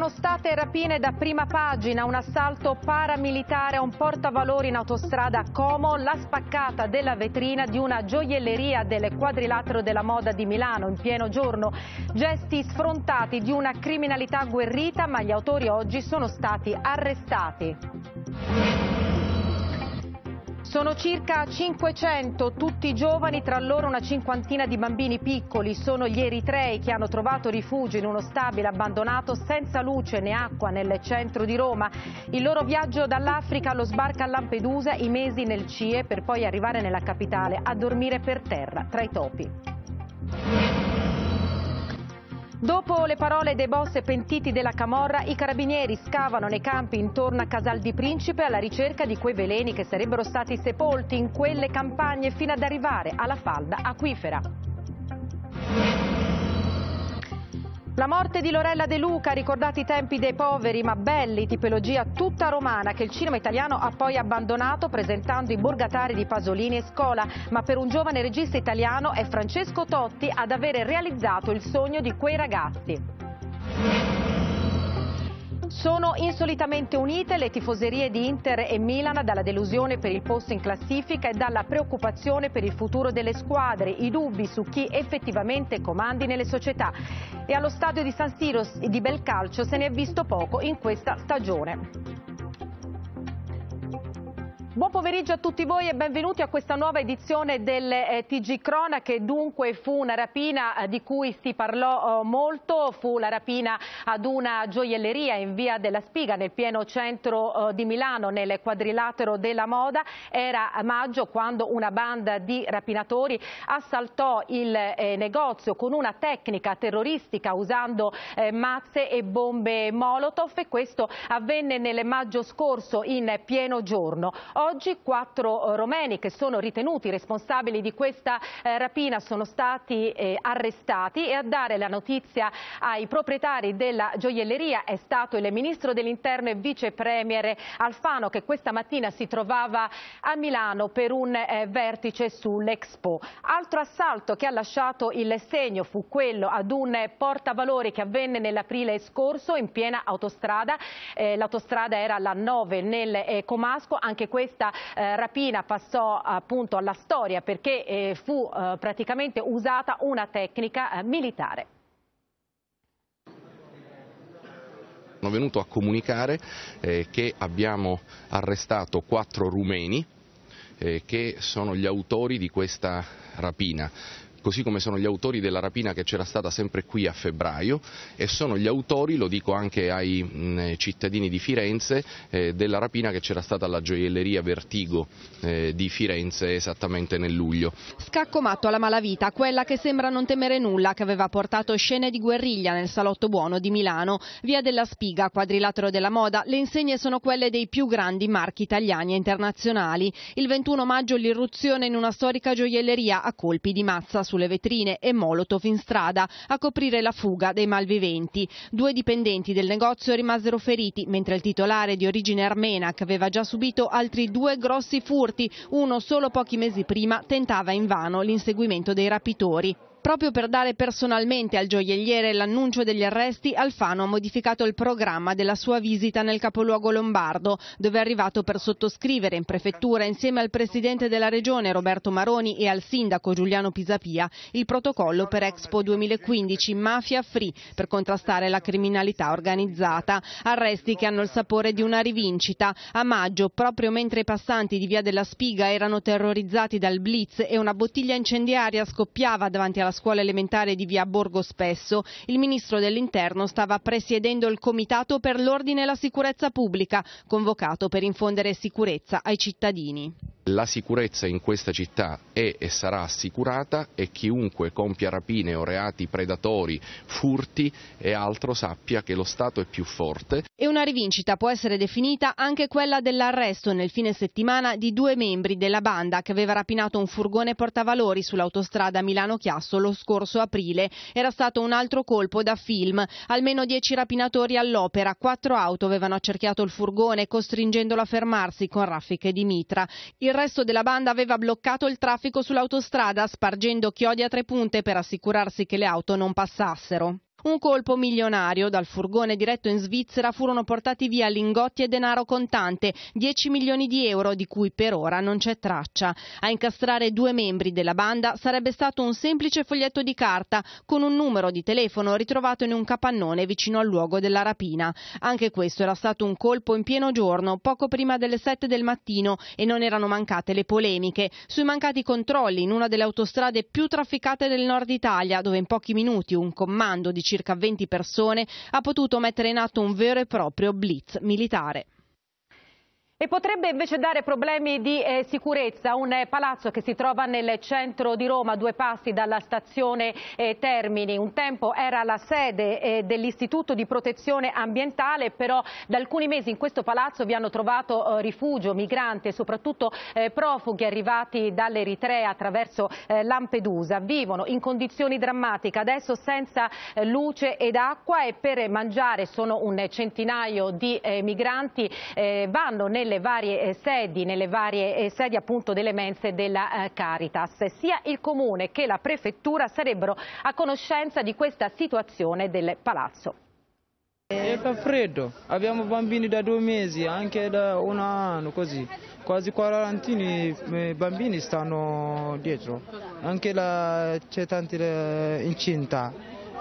Sono state rapine da prima pagina, un assalto paramilitare a un portavalori in autostrada a Como, la spaccata della vetrina di una gioielleria del Quadrilatero della Moda di Milano in pieno giorno. Gesti sfrontati di una criminalità agguerrita, ma gli autori oggi sono stati arrestati. Sono circa 500, tutti giovani, tra loro una cinquantina di bambini piccoli. Sono gli eritrei che hanno trovato rifugio in uno stabile abbandonato senza luce né acqua nel centro di Roma. Il loro viaggio dall'Africa allo sbarco a Lampedusa, i mesi nel CIE per poi arrivare nella capitale a dormire per terra tra i topi. Dopo le parole dei boss pentiti della camorra, i carabinieri scavano nei campi intorno a Casal di Principe alla ricerca di quei veleni che sarebbero stati sepolti in quelle campagne fino ad arrivare alla falda acquifera. La morte di Lorella De Luca ha ricordato i tempi dei poveri ma belli, tipologia tutta romana che il cinema italiano ha poi abbandonato presentando i Borgatari di Pasolini e Scola, ma per un giovane regista italiano è Francesco Totti ad avere realizzato il sogno di quei ragazzi. Sono insolitamente unite le tifoserie di Inter e Milan dalla delusione per il posto in classifica e dalla preoccupazione per il futuro delle squadre, i dubbi su chi effettivamente comandi nelle società. E allo stadio di San Siro di Belcalcio se ne è visto poco in questa stagione. Buon pomeriggio a tutti voi e benvenuti a questa nuova edizione del TG Cronache. Dunque fu una rapina di cui si parlò molto, fu la rapina ad una gioielleria in via della Spiga nel pieno centro di Milano nel Quadrilatero della Moda. Era a maggio quando una banda di rapinatori assaltò il negozio con una tecnica terroristica usando mazze e bombe Molotov e questo avvenne nel maggio scorso in pieno giorno. Oggi 4 romeni che sono ritenuti responsabili di questa rapina sono stati arrestati e a dare la notizia ai proprietari della gioielleria è stato il ministro dell'Interno e vice premier Alfano che questa mattina si trovava a Milano per un vertice sull'Expo. Altro assalto che ha lasciato il segno fu quello ad un portavalori che avvenne nell'aprile scorso in piena autostrada. L'autostrada era la 9 nel Comasco, anche questa rapina passò appunto alla storia perché fu praticamente usata una tecnica militare. Sono venuto a comunicare che abbiamo arrestato 4 rumeni che sono gli autori di questa rapina. Così come sono gli autori della rapina che c'era stata sempre qui a febbraio e sono gli autori, lo dico anche ai cittadini di Firenze, della rapina che c'era stata alla gioielleria Vertigo di Firenze esattamente nel luglio. Scacco matto alla malavita, quella che sembra non temere nulla, che aveva portato scene di guerriglia nel Salotto Buono di Milano. Via della Spiga, Quadrilatero della Moda, le insegne sono quelle dei più grandi marchi italiani e internazionali. Il 21 maggio l'irruzione in una storica gioielleria a colpi di mazza sulle vetrine e Molotov in strada a coprire la fuga dei malviventi. 2 dipendenti del negozio rimasero feriti, mentre il titolare di origine armena, che aveva già subito altri 2 grossi furti, uno solo pochi mesi prima, tentava invano l'inseguimento dei rapitori. Proprio per dare personalmente al gioielliere l'annuncio degli arresti, Alfano ha modificato il programma della sua visita nel capoluogo lombardo, dove è arrivato per sottoscrivere in prefettura, insieme al presidente della regione Roberto Maroni e al sindaco Giuliano Pisapia, il protocollo per Expo 2015 Mafia Free per contrastare la criminalità organizzata. Arresti che hanno il sapore di una rivincita. A maggio, proprio mentre i passanti di Via della Spiga erano terrorizzati dal blitz e una bottiglia incendiaria scoppiava davanti alla scuola elementare di via Borgo Spesso, il ministro dell'Interno stava presiedendo il comitato per l'ordine e la sicurezza pubblica, convocato per infondere sicurezza ai cittadini. La sicurezza in questa città è e sarà assicurata e chiunque compia rapine o reati predatori, furti e altro sappia che lo Stato è più forte. E una rivincita può essere definita anche quella dell'arresto nel fine settimana di 2 membri della banda che aveva rapinato un furgone portavalori sull'autostrada Milano-Chiasso lo scorso aprile. Era stato un altro colpo da film. Almeno 10 rapinatori all'opera, 4 auto avevano accerchiato il furgone costringendolo a fermarsi con raffiche di mitra. Il resto della banda aveva bloccato il traffico sull'autostrada spargendo chiodi a 3 punte per assicurarsi che le auto non passassero. Un colpo milionario. Dal furgone diretto in Svizzera furono portati via lingotti e denaro contante, 10 milioni di euro, di cui per ora non c'è traccia. A incastrare 2 membri della banda sarebbe stato un semplice foglietto di carta con un numero di telefono ritrovato in un capannone vicino al luogo della rapina. Anche questo era stato un colpo in pieno giorno, poco prima delle 7 del mattino, e non erano mancate le polemiche sui mancati controlli in una delle autostrade più trafficate del nord Italia, dove in pochi minuti un comando di circa 20 persone ha potuto mettere in atto un vero e proprio blitz militare. E potrebbe invece dare problemi di sicurezza un palazzo che si trova nel centro di Roma, a 2 passi dalla stazione Termini. Un tempo era la sede dell'Istituto di Protezione Ambientale, però da alcuni mesi in questo palazzo vi hanno trovato rifugio migranti e soprattutto profughi arrivati dall'Eritrea attraverso Lampedusa. Vivono in condizioni drammatiche, adesso senza luce ed acqua, e per mangiare sono un centinaio di migranti, vanno nelle varie sedi appunto delle mense della Caritas. Sia il Comune che la Prefettura sarebbero a conoscenza di questa situazione del palazzo. Fa freddo, abbiamo bambini da 2 mesi, anche da 1 anno, così. Quasi 40 bambini stanno dietro, anche c'è tanti incinta,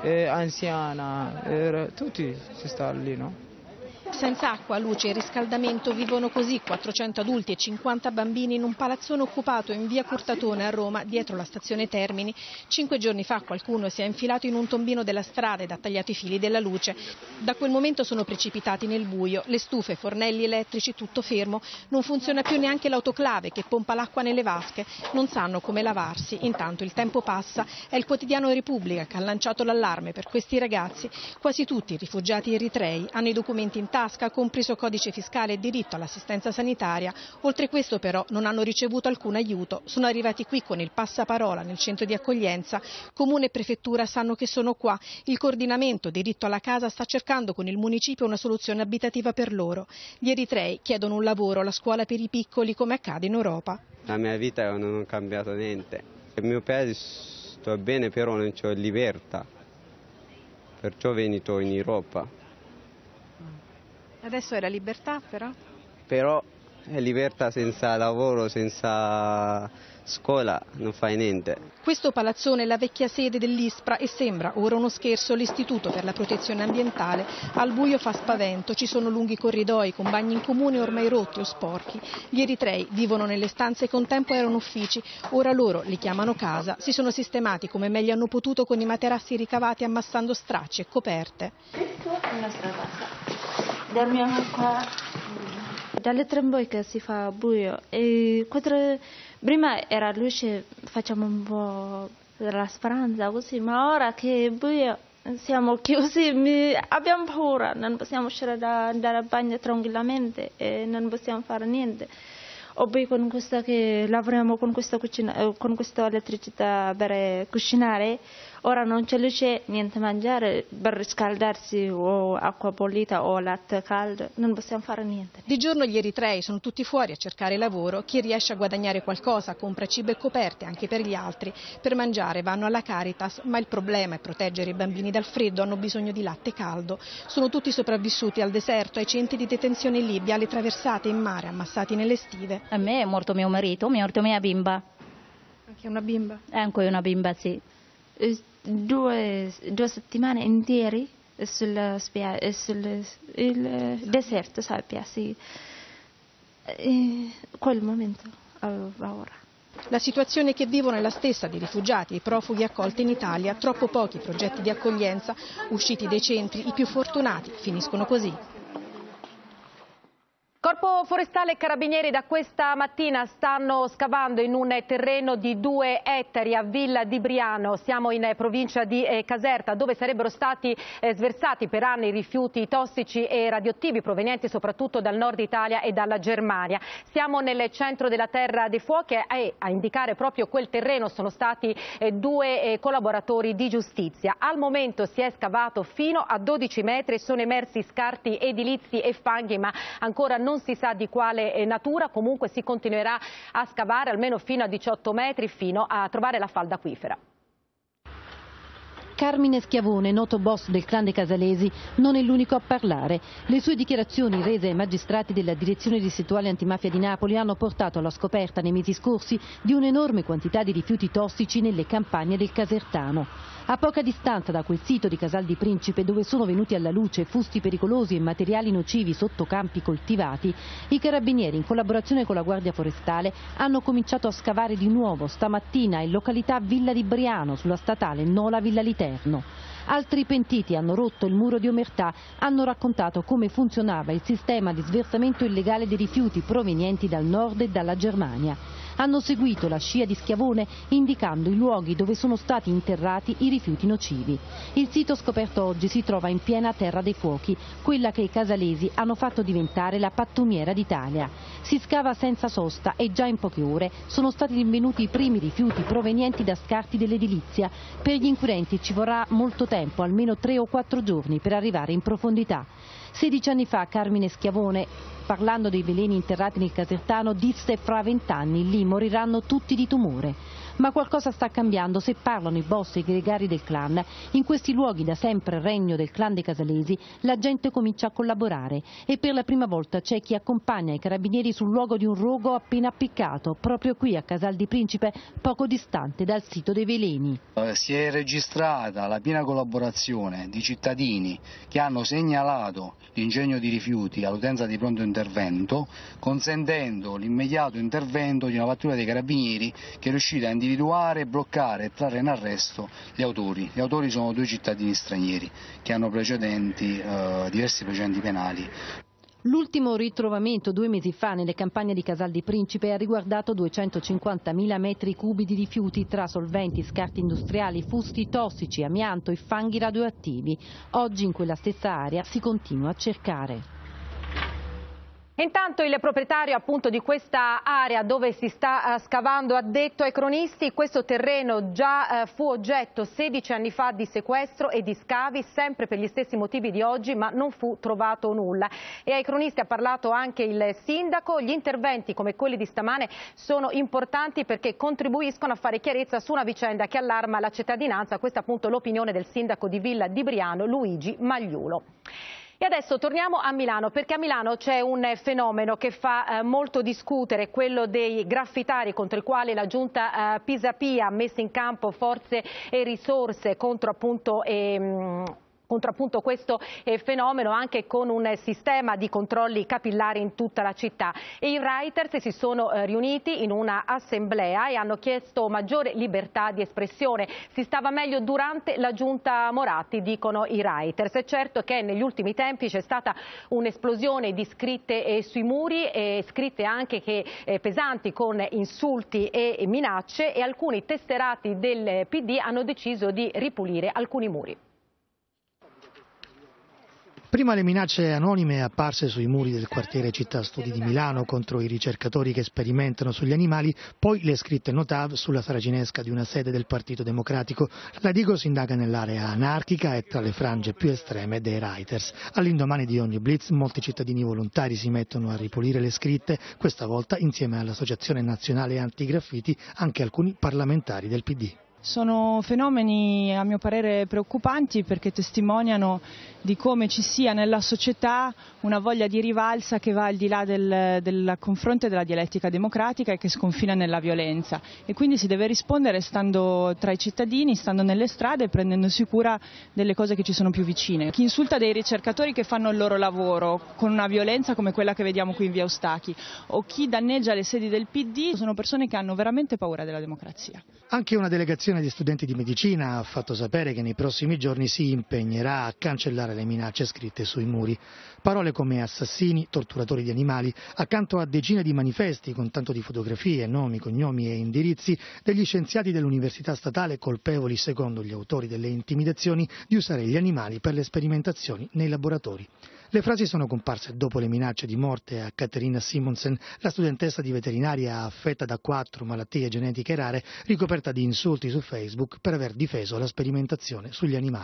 anziana, tutti si stanno lì, no? Senza acqua, luce e riscaldamento vivono così 400 adulti e 50 bambini in un palazzone occupato in via Curtatone a Roma, dietro la stazione Termini. 5 giorni fa qualcuno si è infilato in un tombino della strada ed ha tagliato i fili della luce. Da quel momento sono precipitati nel buio, le stufe, fornelli elettrici, tutto fermo. Non funziona più neanche l'autoclave che pompa l'acqua nelle vasche. Non sanno come lavarsi. Intanto il tempo passa. È il quotidiano Repubblica che ha lanciato l'allarme per questi ragazzi. Quasi tutti i rifugiati eritrei hanno i documenti in tasca, compreso codice fiscale e diritto all'assistenza sanitaria. Oltre questo però non hanno ricevuto alcun aiuto. Sono arrivati qui con il passaparola nel centro di accoglienza. Comune e prefettura sanno che sono qua. Il coordinamento diritto alla casa sta cercando con il municipio una soluzione abitativa per loro. Gli eritrei chiedono un lavoro, la scuola per i piccoli, come accade in Europa. La mia vita non ho cambiato niente. Il mio paese sto bene, però non c'ho libertà. Perciò venuto in Europa. Adesso è la libertà però? Però è libertà senza lavoro, senza scuola, non fai niente. Questo palazzone è la vecchia sede dell'ISPRA e sembra ora uno scherzo l'Istituto per la Protezione Ambientale. Al buio fa spavento, ci sono lunghi corridoi con bagni in comune ormai rotti o sporchi. Gli eritrei vivono nelle stanze che un tempo erano uffici, ora loro li chiamano casa. Si sono sistemati come meglio hanno potuto con i materassi ricavati ammassando stracci e coperte. Questa è la nostra casa. Dormiamo qua. Dalle 3 in poi che si fa buio e prima era luce, facciamo un po' la speranza così, ma ora che è buio siamo chiusi, abbiamo paura, non possiamo uscire da andare al bagno tranquillamente e non possiamo fare niente. O poi con questa che lavoriamo con questa cucina, con questa elettricità per cucinare, ora non c'è luce, niente mangiare, per riscaldarsi o acqua bollita o latte caldo, non possiamo fare niente. Di giorno gli eritrei sono tutti fuori a cercare lavoro, chi riesce a guadagnare qualcosa compra cibo e coperte anche per gli altri. Per mangiare vanno alla Caritas, ma il problema è proteggere i bambini dal freddo, hanno bisogno di latte caldo. Sono tutti sopravvissuti al deserto, ai centri di detenzione in Libia, alle traversate in mare, ammassati nelle stive. A me è morto mio marito, mi è morto mia bimba. Anche una bimba? Anche una bimba, sì. 2 settimane intere sul deserto, sappia, sì. Quel momento aveva ora. La situazione che vivono è la stessa di rifugiati e profughi accolti in Italia, troppo pochi progetti di accoglienza, usciti dai centri, i più fortunati finiscono così. Corpo Forestale e Carabinieri da questa mattina stanno scavando in un terreno di 2 ettari a Villa di Briano. Siamo in provincia di Caserta, dove sarebbero stati sversati per anni rifiuti tossici e radioattivi provenienti soprattutto dal nord Italia e dalla Germania. Siamo nel centro della Terra dei Fuochi e a indicare proprio quel terreno sono stati 2 collaboratori di giustizia. Al momento si è scavato fino a 12 metri e sono emersi scarti edilizi e fanghi, ma ancora non si sa di quale natura. Comunque si continuerà a scavare almeno fino a 18 metri fino a trovare la falda acquifera. Carmine Schiavone, noto boss del clan dei Casalesi, non è l'unico a parlare. Le sue dichiarazioni rese ai magistrati della Direzione Distrettuale Antimafia di Napoli hanno portato alla scoperta nei mesi scorsi di un'enorme quantità di rifiuti tossici nelle campagne del Casertano. A poca distanza da quel sito di Casal di Principe, dove sono venuti alla luce fusti pericolosi e materiali nocivi sotto campi coltivati, i carabinieri, in collaborazione con la Guardia Forestale, hanno cominciato a scavare di nuovo stamattina in località Villa di Briano, sulla statale Nola Villa Literno. Altri pentiti hanno rotto il muro di omertà, hanno raccontato come funzionava il sistema di sversamento illegale dei rifiuti provenienti dal nord e dalla Germania. Hanno seguito la scia di Schiavone indicando i luoghi dove sono stati interrati i rifiuti nocivi. Il sito scoperto oggi si trova in piena Terra dei Fuochi, quella che i casalesi hanno fatto diventare la pattumiera d'Italia. Si scava senza sosta e già in poche ore sono stati rinvenuti i primi rifiuti provenienti da scarti dell'edilizia. Per gli inquirenti ci vorrà molto tempo, almeno 3 o 4 giorni, per arrivare in profondità. 16 anni fa Carmine Schiavone, parlando dei veleni interrati nel Casertano, disse: fra 20 anni lì moriranno tutti di tumore. Ma qualcosa sta cambiando se parlano i boss e i gregari del clan. In questi luoghi, da sempre regno del clan dei Casalesi, la gente comincia a collaborare e per la prima volta c'è chi accompagna i carabinieri sul luogo di un rogo appena appiccato, proprio qui a Casal di Principe, poco distante dal sito dei veleni. Si è registrata la piena collaborazione di cittadini che hanno segnalato l'ingegno di rifiuti all'utenza di pronto intervento, consentendo l'immediato intervento di una pattuglia dei carabinieri che è riuscita a individuare, bloccare e trarre in arresto gli autori. Gli autori sono 2 cittadini stranieri che hanno diversi precedenti penali. L'ultimo ritrovamento 2 mesi fa nelle campagne di Casal di Principe ha riguardato 250.000 metri cubi di rifiuti tra solventi, scarti industriali, fusti tossici, amianto e fanghi radioattivi. Oggi in quella stessa area si continua a cercare. Intanto il proprietario appunto di questa area dove si sta scavando ha detto ai cronisti: questo terreno già fu oggetto 16 anni fa di sequestro e di scavi, sempre per gli stessi motivi di oggi, ma non fu trovato nulla. E ai cronisti ha parlato anche il sindaco. Gli interventi come quelli di stamane sono importanti perché contribuiscono a fare chiarezza su una vicenda che allarma la cittadinanza. Questa è appunto l'opinione del sindaco di Villa di Briano, Luigi Magliulo. E adesso torniamo a Milano, perché a Milano c'è un fenomeno che fa molto discutere, quello dei graffitari, contro il quale la giunta Pisapia ha messo in campo forze e risorse contro appunto questo fenomeno, anche con un sistema di controlli capillari in tutta la città. E i writers si sono riuniti in una assemblea e hanno chiesto maggiore libertà di espressione. Si stava meglio durante la giunta Moratti, dicono i writers. È certo che negli ultimi tempi c'è stata un'esplosione di scritte sui muri, scritte anche pesanti con insulti e minacce, e alcuni tesserati del PD hanno deciso di ripulire alcuni muri. Prima le minacce anonime apparse sui muri del quartiere Città Studi di Milano contro i ricercatori che sperimentano sugli animali, poi le scritte Notav sulla saracinesca di una sede del Partito Democratico. La Digos indaga nell'area anarchica e tra le frange più estreme dei writers. All'indomani di ogni blitz molti cittadini volontari si mettono a ripulire le scritte, questa volta insieme all'Associazione Nazionale Antigraffiti anche alcuni parlamentari del PD. Sono fenomeni a mio parere preoccupanti perché testimoniano di come ci sia nella società una voglia di rivalsa che va al di là del confronto e della dialettica democratica e che sconfina nella violenza, e quindi si deve rispondere stando tra i cittadini, stando nelle strade e prendendosi cura delle cose che ci sono più vicine. Chi insulta dei ricercatori che fanno il loro lavoro con una violenza come quella che vediamo qui in via Eustachii, o chi danneggia le sedi del PD, sono persone che hanno veramente paura della democrazia. Anche una delegazione di studenti di medicina ha fatto sapere che nei prossimi giorni si impegnerà a cancellare le minacce scritte sui muri. Parole come assassini, torturatori di animali, accanto a decine di manifesti con tanto di fotografie, nomi, cognomi e indirizzi degli scienziati dell'Università Statale colpevoli, secondo gli autori delle intimidazioni, di usare gli animali per le sperimentazioni nei laboratori. Le frasi sono comparse dopo le minacce di morte a Caterina Simonsen, la studentessa di veterinaria affetta da 4 malattie genetiche rare, ricoperta di insulti su Facebook per aver difeso la sperimentazione sugli animali.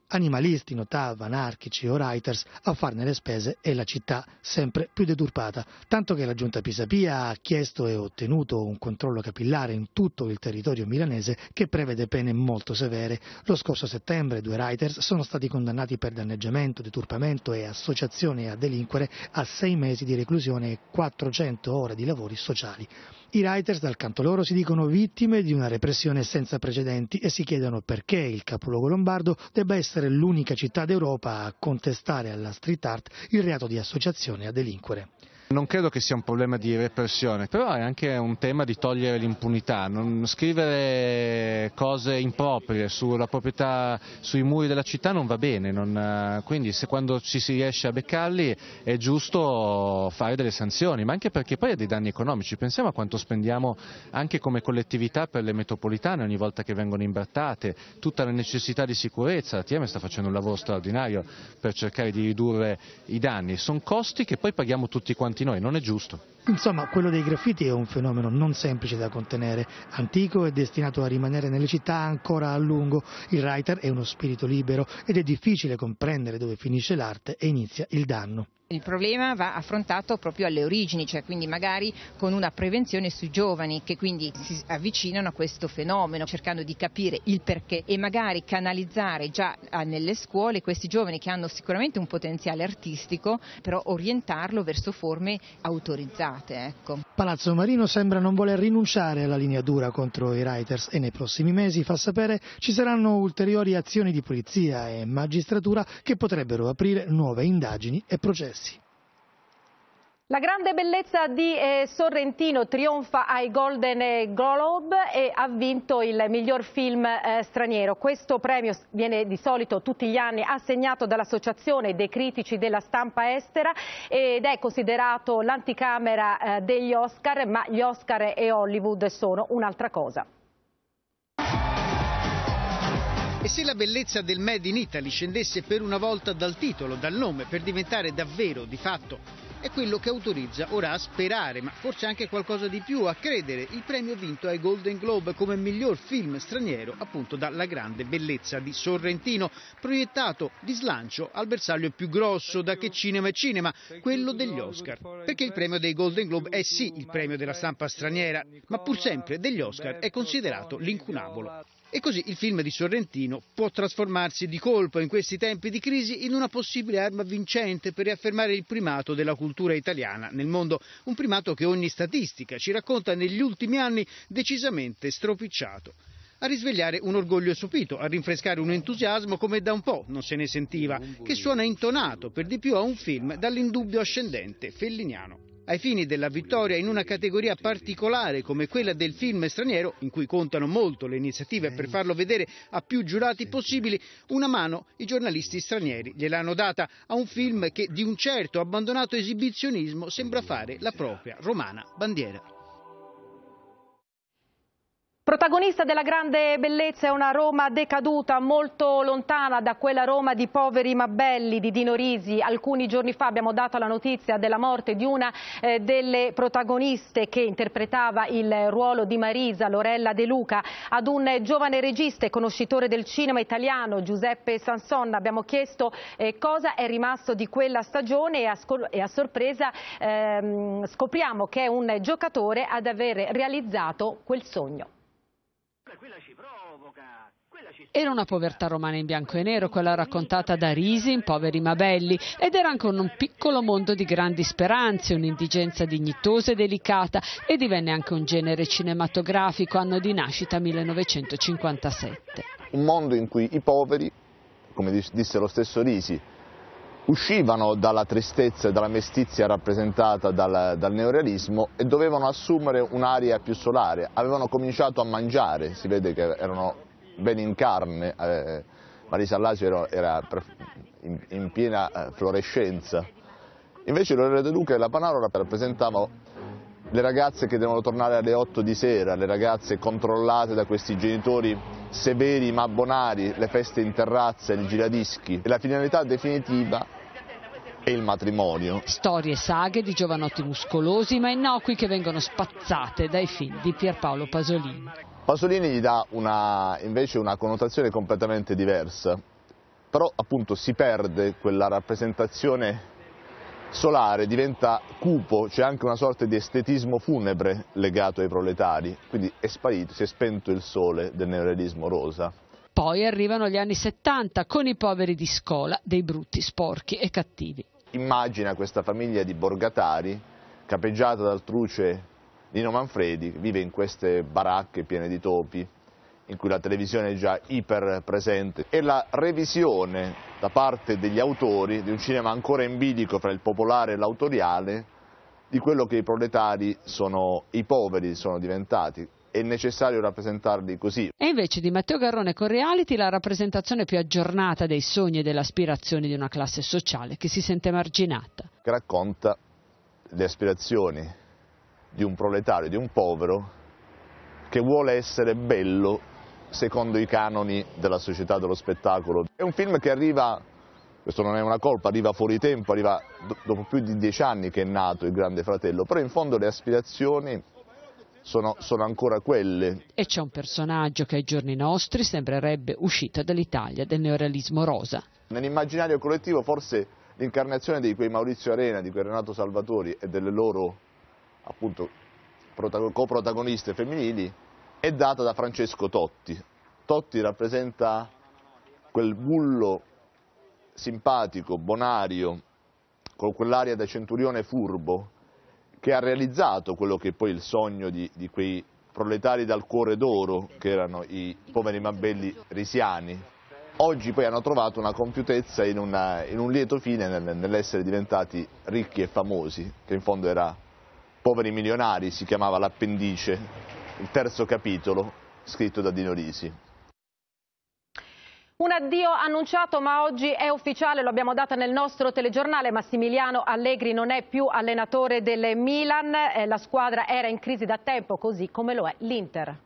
Animalisti, notav, anarchici o writers a farne le spese e la città sempre più deturpata, tanto che la giunta Pisapia ha chiesto e ottenuto un controllo capillare in tutto il territorio milanese che prevede pene molto severe. Lo scorso settembre 2 writers sono stati condannati per danneggiamento, deturpamento e associazione a delinquere a 6 mesi di reclusione e 400 ore di lavori sociali. I writers dal canto loro si dicono vittime di una repressione senza precedenti e si chiedono perché il capoluogo lombardo debba essere l'unica città d'Europa a contestare alla street art il reato di associazione a delinquere. Non credo che sia un problema di repressione, però è anche un tema di togliere l'impunità, non scrivere cose improprie sulla proprietà, sui muri della città non va bene, quindi se quando ci si riesce a beccarli è giusto fare delle sanzioni, ma anche perché poi ha dei danni economici. Pensiamo a quanto spendiamo anche come collettività per le metropolitane ogni volta che vengono imbrattate, tutta la necessità di sicurezza, l'ATM sta facendo un lavoro straordinario per cercare di ridurre i danni, sono costi che poi paghiamo tutti quanti noi, non è giusto. Insomma, quello dei graffiti è un fenomeno non semplice da contenere, antico e destinato a rimanere nelle città ancora a lungo. Il writer è uno spirito libero ed è difficile comprendere dove finisce l'arte e inizia il danno. Il problema va affrontato proprio alle origini, cioè quindi magari con una prevenzione sui giovani che quindi si avvicinano a questo fenomeno cercando di capire il perché e magari canalizzare già nelle scuole questi giovani che hanno sicuramente un potenziale artistico, però orientarlo verso forme autorizzate. Ecco. Palazzo Marino sembra non voler rinunciare alla linea dura contro i writers e nei prossimi mesi, fa sapere, ci saranno ulteriori azioni di polizia e magistratura che potrebbero aprire nuove indagini e processi. La grande bellezza di Sorrentino trionfa ai Golden Globe e ha vinto il miglior film straniero. Questo premio viene di solito tutti gli anni assegnato dall'Associazione dei critici della stampa estera ed è considerato l'anticamera degli Oscar, ma gli Oscar e Hollywood sono un'altra cosa. E se la bellezza del Made in Italy scendesse per una volta dal titolo, dal nome, per diventare davvero, di fatto, è quello che autorizza ora a sperare, ma forse anche qualcosa di più, a credere, il premio vinto ai Golden Globe come miglior film straniero, appunto dalla grande bellezza di Sorrentino, proiettato di slancio al bersaglio più grosso da Che cinema è cinema, quello degli Oscar. Perché il premio dei Golden Globe è sì il premio della stampa straniera, ma pur sempre degli Oscar è considerato l'incunabolo. E così il film di Sorrentino può trasformarsi di colpo in questi tempi di crisi in una possibile arma vincente per riaffermare il primato della cultura italiana nel mondo, un primato che ogni statistica ci racconta negli ultimi anni decisamente stropicciato. A risvegliare un orgoglio sopito, a rinfrescare un entusiasmo come da un po' non se ne sentiva, che suona intonato per di più a un film dall'indubbio ascendente felliniano. Ai fini della vittoria in una categoria particolare come quella del film straniero, in cui contano molto le iniziative per farlo vedere a più giurati possibili, una mano i giornalisti stranieri gliel'hanno data a un film che di un certo abbandonato esibizionismo sembra fare la propria romana bandiera. Protagonista della grande bellezza è una Roma decaduta, molto lontana da quella Roma di poveri ma belli di Dino Risi. Alcuni giorni fa abbiamo dato la notizia della morte di una delle protagoniste che interpretava il ruolo di Marisa, Lorella De Luca. Ad un giovane regista e conoscitore del cinema italiano, Giuseppe Sanson, abbiamo chiesto cosa è rimasto di quella stagione e a sorpresa scopriamo che è un giocatore ad aver realizzato quel sogno. Era una povertà romana in bianco e nero, quella raccontata da Risi in Poveri ma belli, ed era anche un piccolo mondo di grandi speranze, un'indigenza dignitosa e delicata, e divenne anche un genere cinematografico, anno di nascita 1957. Un mondo in cui i poveri, come disse lo stesso Risi, uscivano dalla tristezza e dalla mestizia rappresentata dal neorealismo e dovevano assumere un'aria più solare. Avevano cominciato a mangiare, si vede che erano ben in carne, Marisa Allasio era in piena florescenza. Invece Lorella De Luca e la Panaro rappresentavano le ragazze che devono tornare alle 8 di sera, le ragazze controllate da questi genitori severi ma bonari, le feste in terrazza, il giradischi, e la finalità definitiva è il matrimonio. Storie e saghe di giovanotti muscolosi ma innocui che vengono spazzate dai film di Pierpaolo Pasolini. Pasolini gli dà invece una connotazione completamente diversa, però appunto si perde quella rappresentazione solare, diventa cupo, c'è anche una sorta di estetismo funebre legato ai proletari, quindi è sparito, si è spento il sole del neorealismo rosa. Poi arrivano gli anni 70 con i poveri di Scola, dei brutti, sporchi e cattivi. Immagina questa famiglia di borgatari, capeggiata dal truce Nino Manfredi, che vive in queste baracche piene di topi, in cui la televisione è già iper presente, e la revisione da parte degli autori di un cinema ancora in bilico fra il popolare e l'autoriale di quello che i proletari i poveri sono diventati. È necessario rappresentarli così. E invece di Matteo Garrone con Reality la rappresentazione più aggiornata dei sogni e delle aspirazioni di una classe sociale che si sente marginata. Che racconta le aspirazioni di un proletario, di un povero, che vuole essere bello secondo i canoni della società dello spettacolo. È un film che arriva, questo non è una colpa, arriva fuori tempo, arriva dopo più di 10 anni che è nato Il Grande Fratello, però in fondo le aspirazioni sono ancora quelle. E c'è un personaggio che ai giorni nostri sembrerebbe uscito dall'Italia del neorealismo rosa. Nell'immaginario collettivo forse l'incarnazione di quei Maurizio Arena, di quei Renato Salvatori e delle loro appunto coprotagoniste femminili è data da Francesco Totti. Totti rappresenta quel bullo simpatico, bonario, con quell'aria da centurione furbo, che ha realizzato quello che è poi il sogno di quei proletari dal cuore d'oro, che erano i poveri mabelli risiani. Oggi poi hanno trovato una compiutezza in un lieto fine nell'essere diventati ricchi e famosi, che in fondo era Poveri milionari, si chiamava l'appendice, il terzo capitolo, scritto da Dino Risi. Un addio annunciato, ma oggi è ufficiale, lo abbiamo data nel nostro telegiornale. Massimiliano Allegri non è più allenatore del Milan, la squadra era in crisi da tempo, così come lo è l'Inter.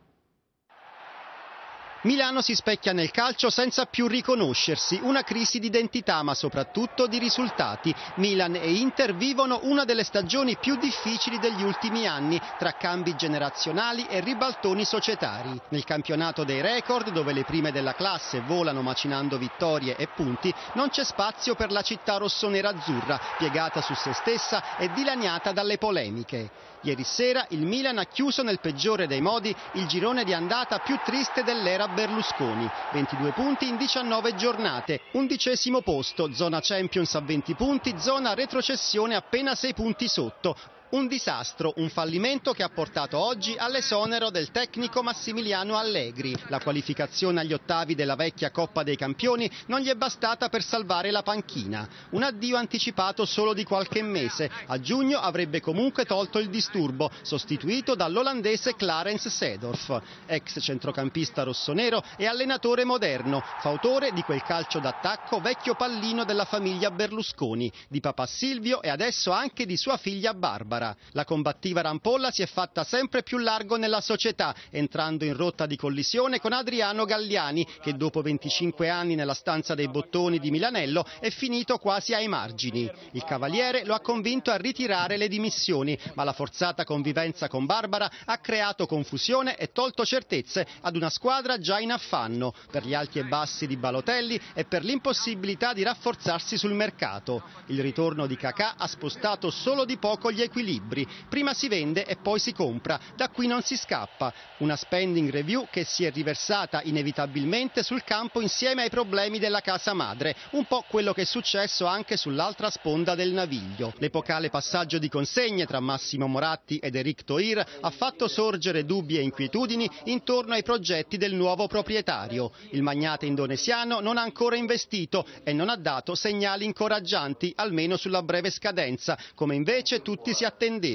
Milano si specchia nel calcio senza più riconoscersi, una crisi di identità ma soprattutto di risultati. Milan e Inter vivono una delle stagioni più difficili degli ultimi anni, tra cambi generazionali e ribaltoni societari. Nel campionato dei record, dove le prime della classe volano macinando vittorie e punti, non c'è spazio per la città rossonera-azzurra, piegata su se stessa e dilaniata dalle polemiche. Ieri sera il Milan ha chiuso nel peggiore dei modi il girone di andata più triste dell'era Berlusconi. 22 punti in 19 giornate, 11° posto, zona Champions a 20 punti, zona retrocessione appena 6 punti sotto. Un disastro, un fallimento che ha portato oggi all'esonero del tecnico Massimiliano Allegri. La qualificazione agli ottavi della vecchia Coppa dei Campioni non gli è bastata per salvare la panchina. Un addio anticipato solo di qualche mese. A giugno avrebbe comunque tolto il disturbo, sostituito dall'olandese Clarence Seedorf, ex centrocampista rossonero e allenatore moderno, fautore di quel calcio d'attacco vecchio pallino della famiglia Berlusconi, di papà Silvio e adesso anche di sua figlia Barbara. La combattiva Rampolla si è fatta sempre più largo nella società, entrando in rotta di collisione con Adriano Galliani, che dopo 25 anni nella stanza dei bottoni di Milanello è finito quasi ai margini. Il Cavaliere lo ha convinto a ritirare le dimissioni, ma la forzata convivenza con Barbara ha creato confusione e tolto certezze ad una squadra già in affanno, per gli alti e bassi di Balotelli e per l'impossibilità di rafforzarsi sul mercato. Il ritorno di Kakà ha spostato solo di poco gli equilibri. Prima si vende e poi si compra, da qui non si scappa. Una spending review che si è riversata inevitabilmente sul campo insieme ai problemi della casa madre, un po' quello che è successo anche sull'altra sponda del Naviglio. L'epocale passaggio di consegne tra Massimo Moratti ed Eric Thohir ha fatto sorgere dubbi e inquietudini intorno ai progetti del nuovo proprietario. Il magnate indonesiano non ha ancora investito e non ha dato segnali incoraggianti, almeno sulla breve scadenza, come invece tutti si attendevano.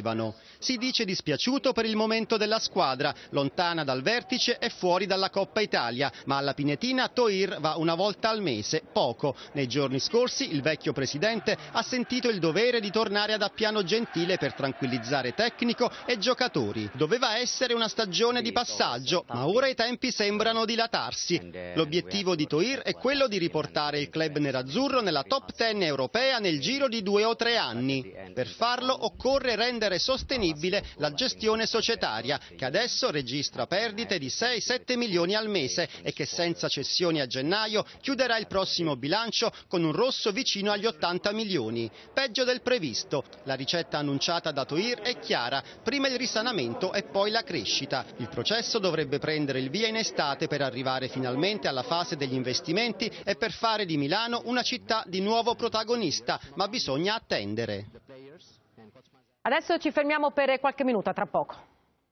Si dice dispiaciuto per il momento della squadra, lontana dal vertice e fuori dalla Coppa Italia, ma alla Pinetina Thohir va una volta al mese, poco. Nei giorni scorsi il vecchio presidente ha sentito il dovere di tornare ad Appiano Gentile per tranquillizzare tecnico e giocatori. Doveva essere una stagione di passaggio, ma ora i tempi sembrano dilatarsi. L'obiettivo di Thohir è quello di riportare il club nerazzurro nella top 10 europea nel giro di 2 o 3 anni. Per farlo occorre per rendere sostenibile la gestione societaria, che adesso registra perdite di 6-7 milioni al mese e che senza cessioni a gennaio chiuderà il prossimo bilancio con un rosso vicino agli 80 milioni. Peggio del previsto. La ricetta annunciata da Toir è chiara: prima il risanamento e poi la crescita. Il processo dovrebbe prendere il via in estate per arrivare finalmente alla fase degli investimenti e per fare di Milano una città di nuovo protagonista, ma bisogna attendere. Adesso ci fermiamo per qualche minuto, a tra poco.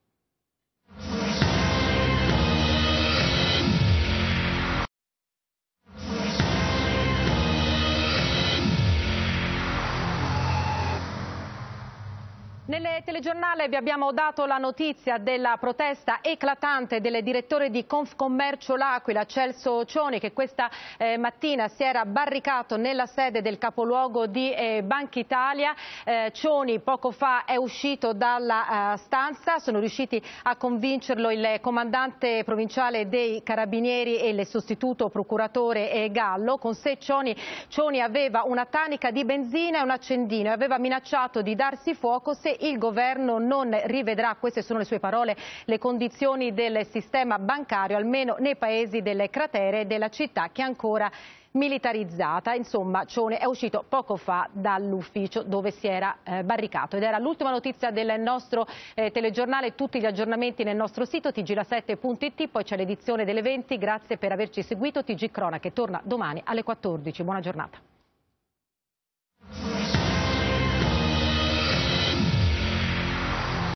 Nel telegiornale vi abbiamo dato la notizia della protesta eclatante del direttore di Confcommercio L'Aquila, Celso Cioni, che questa mattina si era barricato nella sede del capoluogo di Banca Italia. Cioni poco fa è uscito dalla stanza, sono riusciti a convincerlo il comandante provinciale dei Carabinieri e il sostituto procuratore Gallo. Con sé Cioni aveva una tanica di benzina e un accendino e aveva minacciato di darsi fuoco se il governo non rivedrà, queste sono le sue parole, le condizioni del sistema bancario, almeno nei paesi delle cratere della città che è ancora militarizzata. Insomma, Cioni è uscito poco fa dall'ufficio dove si era barricato. Ed era l'ultima notizia del nostro telegiornale. Tutti gli aggiornamenti nel nostro sito tgla7.it, poi c'è l'edizione delle 20. Grazie per averci seguito. TG Cronache torna domani alle 14. Buona giornata.